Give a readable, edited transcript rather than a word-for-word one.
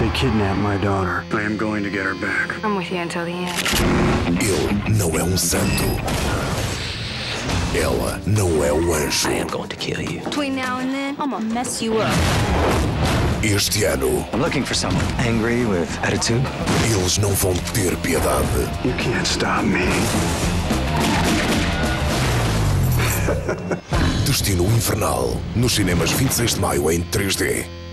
They kidnapped my daughter. I am going to get her back. I'm with you until the end. Ele não é santo. Ela não é anjo. I am going to kill you. Between now and then, I'm gonna mess you up. Este ano, I'm looking for someone angry with attitude. eles não vão ter piedade. You can't stop me. Destino Infernal. Nos cinemas 26 de maio em 3D.